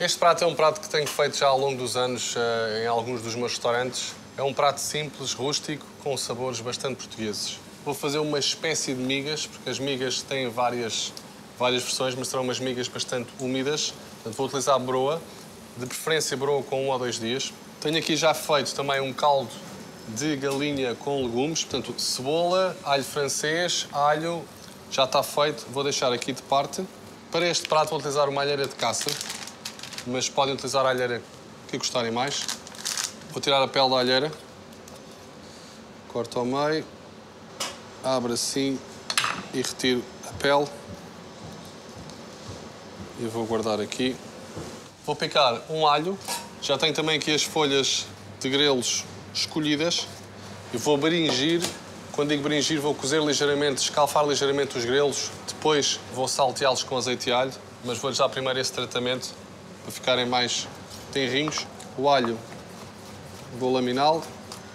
Este prato é um prato que tenho feito já ao longo dos anos em alguns dos meus restaurantes. É um prato simples, rústico, com sabores bastante portugueses. Vou fazer uma espécie de migas, porque as migas têm várias versões, mas serão umas migas bastante úmidas. Portanto, vou utilizar broa, de preferência broa com 1 ou 2 dias. Tenho aqui já feito também um caldo de galinha com legumes, portanto, cebola, alho francês, alho, já está feito. Vou deixar aqui de parte. Para este prato vou utilizar uma alheira de caça, mas podem utilizar a alheira que gostarem mais. Vou tirar a pele da alheira, corto ao meio, abro assim e retiro a pele. E vou guardar aqui. Vou picar um alho, já tenho também aqui as folhas de grelos escolhidas. E vou bringir, quando digo bringir, vou cozer ligeiramente, escalfar ligeiramente os grelos. Depois vou salteá-los com azeite e alho, mas vou-lhes dar primeiro esse tratamento para ficarem mais tenrinhos. O alho vou laminá-lo.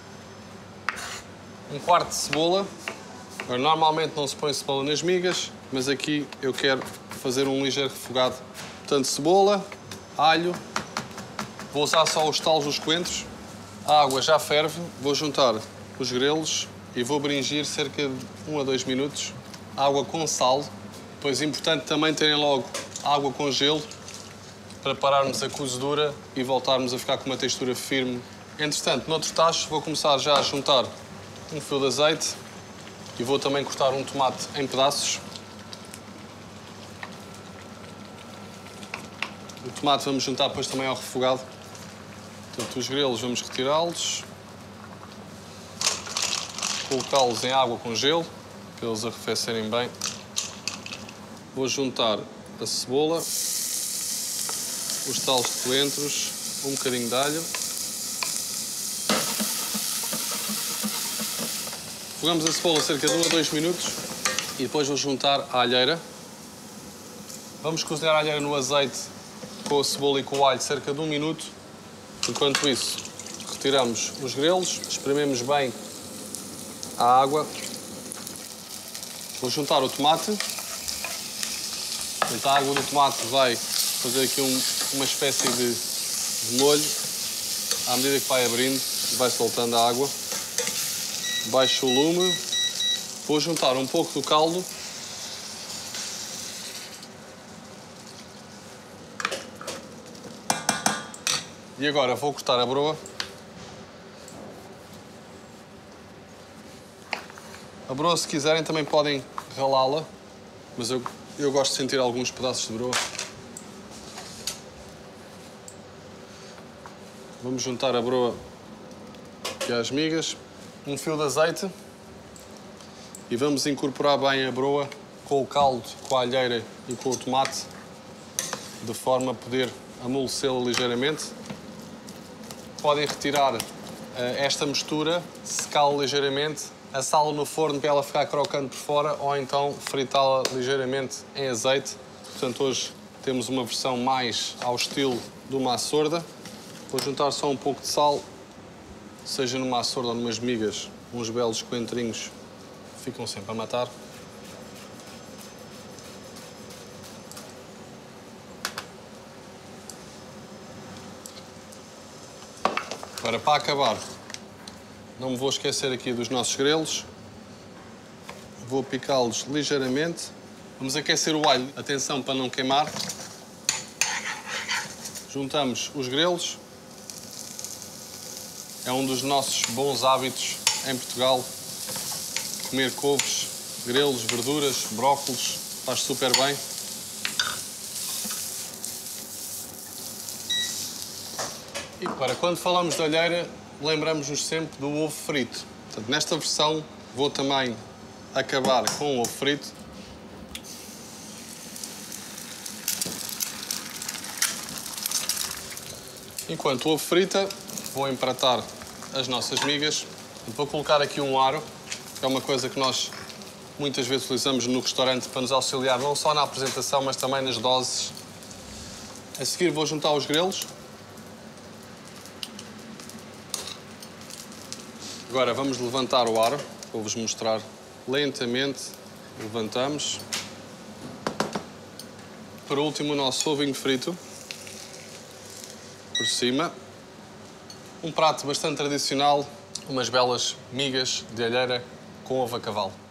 1/4 de cebola. Agora, normalmente não se põe cebola nas migas, mas aqui eu quero fazer um ligeiro refogado. Portanto, cebola, alho. Vou usar só os talos dos coentros. A água já ferve. Vou juntar os grelos e vou bringir cerca de 1 a 2 minutos. Água com sal. Depois é importante também terem logo água com gelo para pararmos a cozedura e voltarmos a ficar com uma textura firme. Entretanto, noutro tacho, vou começar já a juntar um fio de azeite e vou também cortar um tomate em pedaços. O tomate vamos juntar depois também ao refogado. Portanto, os grelos vamos retirá-los, colocá-los em água com gelo, para eles arrefecerem bem. Vou juntar a cebola, os talos de coentros, um bocadinho de alho. Refogamos a cebola cerca de 1 a 2 minutos e depois vou juntar a alheira. Vamos cozinhar a alheira no azeite com a cebola e com o alho cerca de 1 minuto. Enquanto isso, retiramos os grelos, esprememos bem a água. Vou juntar o tomate. Então, a água do tomate vai fazer aqui uma espécie de molho. À medida que vai abrindo, vai soltando a água. Baixo o lume. Vou juntar um pouco do caldo. E agora vou cortar a broa. A broa, se quiserem, também podem ralá-la, mas eu gosto de sentir alguns pedaços de broa. Vamos juntar a broa e as migas. Um fio de azeite. E vamos incorporar bem a broa com o caldo, com a alheira e com o tomate, de forma a poder amolecê-la ligeiramente. Podem retirar esta mistura, secá-la ligeiramente, assá-la no forno para ela ficar crocante por fora ou então fritá-la ligeiramente em azeite. Portanto, hoje temos uma versão mais ao estilo de uma açorda. Vou juntar só um pouco de sal, seja numa açorda ou numas migas, uns belos coentrinhos ficam sempre a matar. Agora, para acabar, não me vou esquecer aqui dos nossos grelos. Vou picá-los ligeiramente. Vamos aquecer o alho, atenção para não queimar. Juntamos os grelos. É um dos nossos bons hábitos em Portugal. Comer couves, grelos, verduras, brócolos, faz super bem. E para quando falamos de alheira, lembramos-nos sempre do ovo frito. Portanto, nesta versão, vou também acabar com o ovo frito. Enquanto o ovo frita, vou empratar as nossas migas. Vou colocar aqui um aro, que é uma coisa que nós muitas vezes utilizamos no restaurante para nos auxiliar não só na apresentação, mas também nas doses. A seguir vou juntar os grelos. Agora vamos levantar o aro, vou-vos mostrar lentamente. Levantamos. Por último, o nosso ovinho frito. por cima. Um prato bastante tradicional, umas belas migas de alheira com ovo a cavalo.